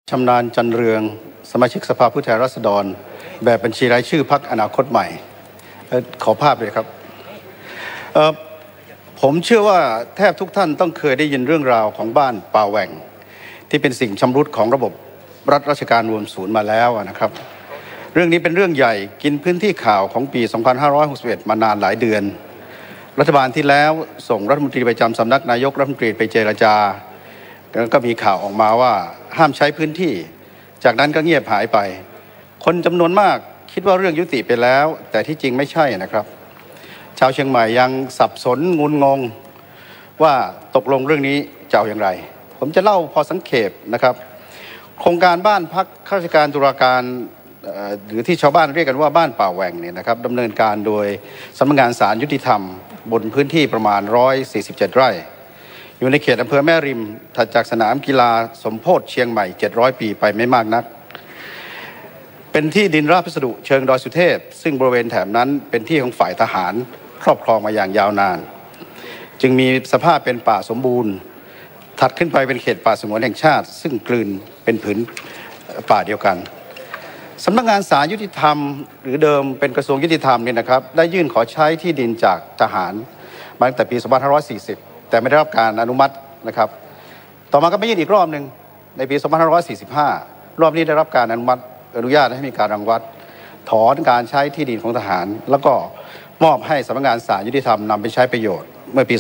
ชำนาญจันเรืองสมาชิกสภาผู้แทนราษฎรแบบบัญชีรายชื่อพรรคอนาคตใหม่ขอภาพเลยครับผมเชื่อว่าแทบทุกท่านต้องเคยได้ยินเรื่องราวของบ้านป่าแหว่งที่เป็นสิ่งชำรุดของระบบรัฐราชการรวมศูนย์มาแล้วนะครับเรื่องนี้เป็นเรื่องใหญ่กินพื้นที่ข่าวของปี 2561 มานานหลายเดือนรัฐบาลที่แล้วส่งรัฐมนตรีประจำสำนักนายกรัฐมนตรีไปเจรจาแล้วก็มีข่าวออกมาว่าห้ามใช้พื้นที่จากนั้นก็เงียบหายไปคนจำนวนมากคิดว่าเรื่องยุติไปแล้วแต่ที่จริงไม่ใช่นะครับชาวเชียงใหม่ยังสับสนงุนงงว่าตกลงเรื่องนี้จะเอาอย่างไรผมจะเล่าพอสังเขปนะครับโครงการบ้านพักข้าราชการตุลาการหรือที่ชาวบ้านเรียกกันว่าบ้านป่าแหว่งเนี่ยนะครับดำเนินการโดยสำนักงานศาลยุติธรรมบนพื้นที่ประมาณ147 ไร่อยู่ในเขตอำเภอแม่ริมถัดจากสนามกีฬาสมโพธิเชียงใหม่700 ปีไปไม่มากนักเป็นที่ดินราบพัสดุเชิงดอยสุเทพซึ่งบริเวณแถบนั้นเป็นที่ของฝ่ายทหารครอบครองมาอย่างยาวนานจึงมีสภาพเป็นป่าสมบูรณ์ถัดขึ้นไปเป็นเขตป่าสงวนแห่งชาติซึ่งกลืนเป็นผืนป่าเดียวกันสำนักงานศาลยุติธรรมหรือเดิมเป็นกระทรวงยุติธรรมเนี่ยนะครับได้ยื่นขอใช้ที่ดินจากทหารมาตั้งแต่ปี 2540 แต่ไม่ได้รับการอนุมัตินะครับต่อมาก็ไปยื่นอีกรอบหนึ่งในปี 2545 รอบนี้ได้รับการอนุญาตให้มีการรังวัดถอนการใช้ที่ดินของทหารแล้วก็มอบให้สำนักงานศาลยุติธรรมนำไปใช้ประโยชน์เมื่อปี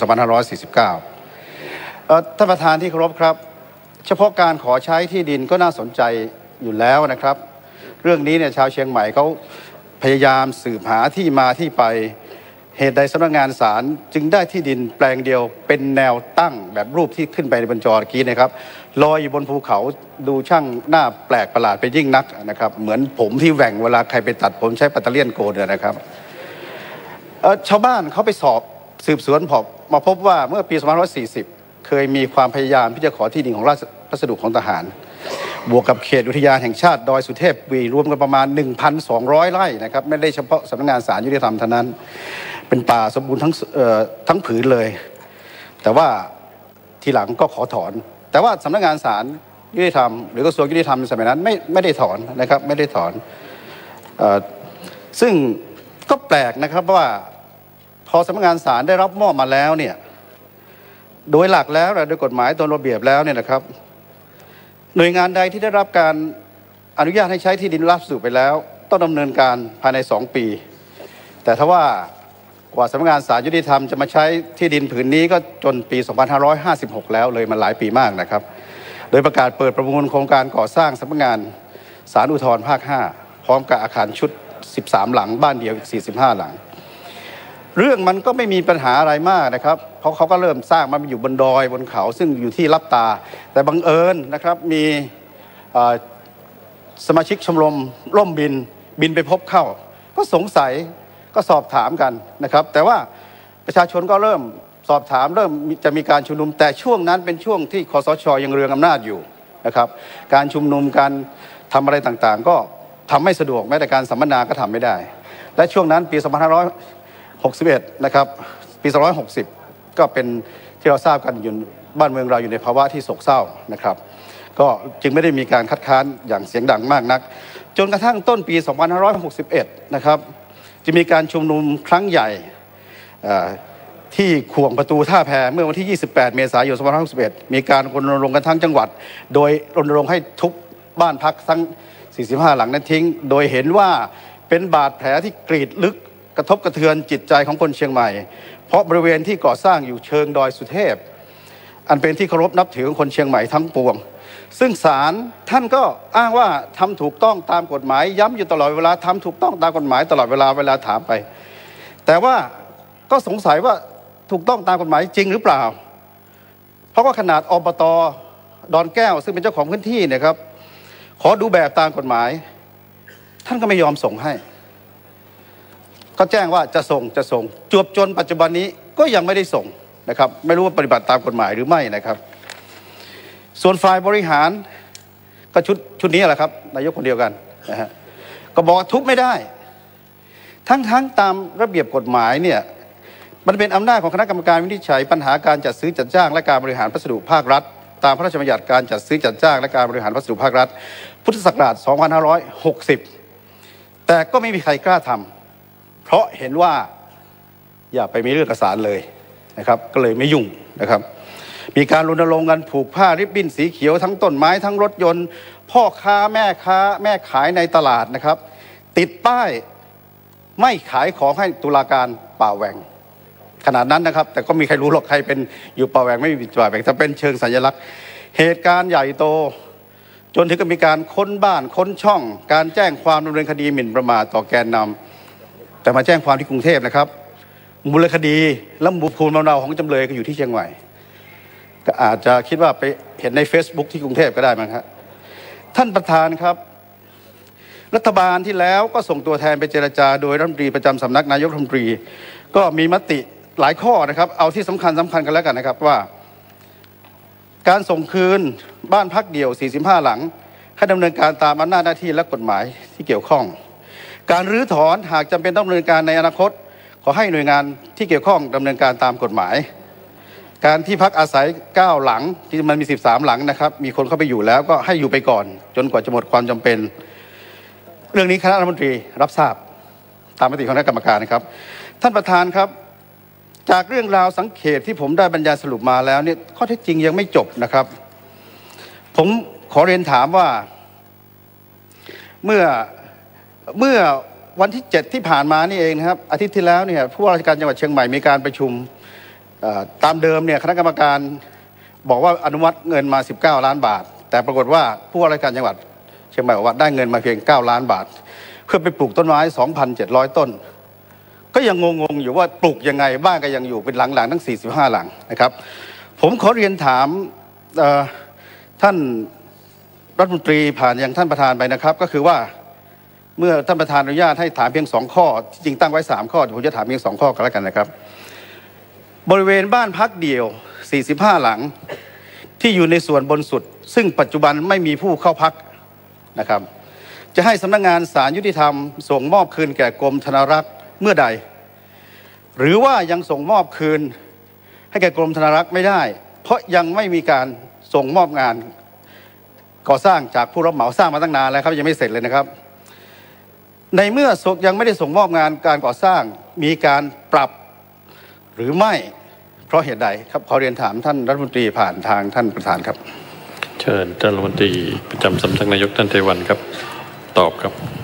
2549 ท่านประธานที่เคารพครับเฉพาะการขอใช้ที่ดินก็น่าสนใจอยู่แล้วนะครับเรื่องนี้เนี่ยชาวเชียงใหม่เขาพยายามสืบหาที่มาที่ไปเหตุใดสำนักงานศาลจึงได้ที่ดินแปลงเดียวเป็นแนวตั้งแบบรูปที่ขึ้นไปในบนจอเมื่อกี้นะครับลอยอยู่บนภูเขาดูช่างหน้าแปลกประหลาดไปยิ่งนักนะครับเหมือนผมที่แหว่งเวลาใครไปตัดผมใช้ปัตเตอร์เลียนโกนนะครับชาวบ้านเขาไปสอบสืบสวนมาพบว่าเมื่อปี 2540 เคยมีความพยายามที่จะขอที่ดินของราชพัสดุของทหารบวกกับเขตอุทยานแห่งชาติดอยสุเทพวีรวมกันประมาณ 1,200 ไร่นะครับไม่ได้เฉพาะสำนักงานศาลยุติธรรมเท่านั้นเป็นป่าสมบูรณ์ทั้งผืนเลยแต่ว่าทีหลังก็ขอถอนแต่ว่าสำนักงานศาลยุติธรรมหรือกระทรวงยุติธรรมในสมัยนั้นไม่ได้ถอนนะครับไม่ได้ถอนซึ่งก็แปลกนะครับว่าพอสำนักงานศาลได้รับมอบมาแล้วเนี่ยโดยหลักแล้วโดยกฎหมายตามระเบียบแล้วเนี่ยนะครับหน่วยงานใดที่ได้รับการอนุญาตให้ใช้ที่ดินราบพัสดุไปแล้วต้องดำเนินการภายใน2 ปีแต่ถ้าว่ากว่าสำนักงานศาลยุติธรรมจะมาใช้ที่ดินผืนนี้ก็จนปี 2556 แล้วเลยมันหลายปีมากนะครับโดยประกาศเปิดประมูลโครงการก่อสร้างสำนักงานศาลอุทธรภาค 5พร้อมกับอาคารชุด13 หลังบ้านเดียวอีก45 หลังเรื่องมันก็ไม่มีปัญหาอะไรมากนะครับเพราะเขาก็เริ่มสร้างมันอยู่บนดอยบนเขาซึ่งอยู่ที่ลับตาแต่บังเอิญนะครับมีสมาชิกชมรมร่มบินไปพบเข้าก็สงสัยก็สอบถามกันนะครับแต่ว่าประชาชนก็เริ่มสอบถามเริ่มจะมีการชุมนุมแต่ช่วงนั้นเป็นช่วงที่คสช.ยังเรืองอำนาจอยู่นะครับการชุมนุมการทำอะไรต่างๆก็ทำไม่สะดวกแม้แต่การสัมมนาก็ทำไม่ได้และช่วงนั้นปี 2561 นะครับปี 2560 ก็เป็นที่เราทราบกันอยู่บ้านเมืองเราอยู่ในภาวะที่โศกเศร้านะครับก็จึงไม่ได้มีการคัดค้านอย่างเสียงดังมากนักจนกระทั่งต้นปี 2561 นะครับจะมีการชุมนุมครั้งใหญ่ที่ขวงประตูท่าแพเมื่อวันที่ 28 เมษายน 2561 มีการรณรงค์กันทั้งจังหวัดโดยรณรงค์ให้ทุบบ้านพักทั้ง 45 หลังนั้นทิ้งโดยเห็นว่าเป็นบาดแผลที่กรีดลึกกระทบกระเทือนจิตใจของคนเชียงใหม่เพราะบริเวณที่ก่อสร้างอยู่เชิงดอยสุเทพอันเป็นที่เคารพนับถือของคนเชียงใหม่ทั้งปวงซึ่งศาลท่านก็อ้างว่าทำถูกต้องตามกฎหมายย้ำอยู่ตลอดเวลาทำถูกต้องตามกฎหมายตลอดเวลาถามไปแต่ว่าก็สงสัยว่าถูกต้องตามกฎหมายจริงหรือเปล่าเพราะว่าขนาดอบต.ดอนแก้วซึ่งเป็นเจ้าของพื้นที่เนี่ยครับขอดูแบบตามกฎหมายท่านก็ไม่ยอมส่งให้ก็แจ้งว่าจะส่งจวบจนปัจจุบันนี้ก็ยังไม่ได้ส่งนะครับไม่รู้ว่าปฏิบัติตามกฎหมายหรือไม่นะครับส่วนฝ่ายบริหารก็ชุดนี้แหละครับนายกคนเดียวกันนะฮะก็บอกทุบไม่ได้ทั้งตามระเบียบกฎหมายเนี่ยมันเป็นอำนาจของคณะกรรมการวินิจฉัยปัญหาการจัดซื้อจัดจ้างและการบริหารพัสดุภาครัฐตามพระราชบัญญัติการจัดซื้อจัดจ้างและการบริหารวัสดุภาครัฐพุทธศักราช 2560 แต่ก็ไม่มีใครกล้าทำเพราะเห็นว่าอย่าไปมีเรื่องกับศาลเลยนะครับก็เลยไม่ยุ่งนะครับมีการรณรงค์กันผูกผ้าริบบิ้นสีเขียวทั้งต้นไม้ทั้งรถยนต์พ่อค้าแม่ขายในตลาดนะครับติดป้ายไม่ขายของให้ตุลาการป่าแหว่งขนาดนั้นนะครับแต่ก็มีใครรู้หรอกใครเป็นอยู่ป่าแหว่งไม่มีป่าแหว่งแต่เป็นเชิงสัญลักษณ์เหตุการณ์ใหญ่โตจนถึงกับมีการค้นบ้านค้นช่องการแจ้งความดำเนินคดีหมิ่นประมาทต่อแกนนำแต่มาแจ้งความที่กรุงเทพนะครับมูลคดีและภูมิลำเนาของจำเลยก็อยู่ที่เชียงใหม่ก็อาจจะคิดว่าไปเห็นใน Facebook ที่กรุงเทพก็ได้มั้งครับท่านประธานครับรัฐบาลที่แล้วก็ส่งตัวแทนไปเจรจาโดยรัฐมนตรีประจำสำนักนายกรัฐมนตรีก็มีมติหลายข้อนะครับเอาที่สำคัญกันแล้วกันนะครับว่าการส่งคืนบ้านพักเดี่ยว 45 หลังให้ดำเนินการตามอำนาจหน้าที่และกฎหมายที่เกี่ยวข้องการรื้อถอนหากจำเป็นต้องดำเนินการในอนาคตขอให้หน่วยงานที่เกี่ยวข้องดำเนินการตามกฎหมายการที่พักอาศัย9หลังที่มันมี13หลังนะครับมีคนเข้าไปอยู่แล้วก็ให้อยู่ไปก่อนจนกว่าจะหมดความจำเป็นเรื่องนี้คณะรัฐมนตรีรับทราบตามมติของคณะกรรมการนะครับท่านประธานครับจากเรื่องราวสังเขปที่ผมได้บรรยายสรุปมาแล้วเนี่ยข้อเท็จจริงยังไม่จบนะครับผมขอเรียนถามว่าเมื่อวันที่7ที่ผ่านมานี่เองนะครับอาทิตย์ที่แล้วเนี่ยผู้ว่าราชการจังหวัดเชียงใหม่มีการประชุมตามเดิมเนี่ยคณะกรรมการบอกว่าอนุมัติเงินมา19ล้านบาทแต่ปรากฏว่าผู้ว่าราชการจังหวัดเชียงใหม่บอกว่าได้เงินมาเพียง9ล้านบาทเพื่อไปปลูกต้นไม้ 2,700 ต้นก็ยังงงอยู่ว่าปลูกยังไงบ้านก็ยังอยู่เป็นหลังๆทั้ง45หลังนะครับผมขอเรียนถามท่านรัฐมนตรีผ่านยังท่านประธานไปนะครับก็คือว่าเมื่อท่านประธานอนุญาตให้ถามเพียง2ข้อจริงตั้งไว้3ข้อผมจะถามเพียง2ข้อกันแล้วกันนะครับบริเวณบ้านพักเดี่ยว45หลังที่อยู่ในส่วนบนสุดซึ่งปัจจุบันไม่มีผู้เข้าพักนะครับจะให้สำนักงานศาลยุติธรรมส่งมอบคืนแก่กรมธนารักษ์เมื่อใดหรือว่ายังส่งมอบคืนให้แก่กรมธนารักษ์ไม่ได้เพราะยังไม่มีการส่งมอบงานก่อสร้างจากผู้รับเหมาสร้างมาตั้งนานแล้วครับยังไม่เสร็จเลยนะครับในเมื่อยังไม่ได้ส่งมอบงานการก่อสร้างมีการปรับหรือไม่เพราะเหตุใดครับขอเรียนถามท่านรัฐมนตรีผ่านทางท่านประธานครับเชิญท่านรัฐมนตรีประจำสำนักนายกท่านเทวันครับตอบครับ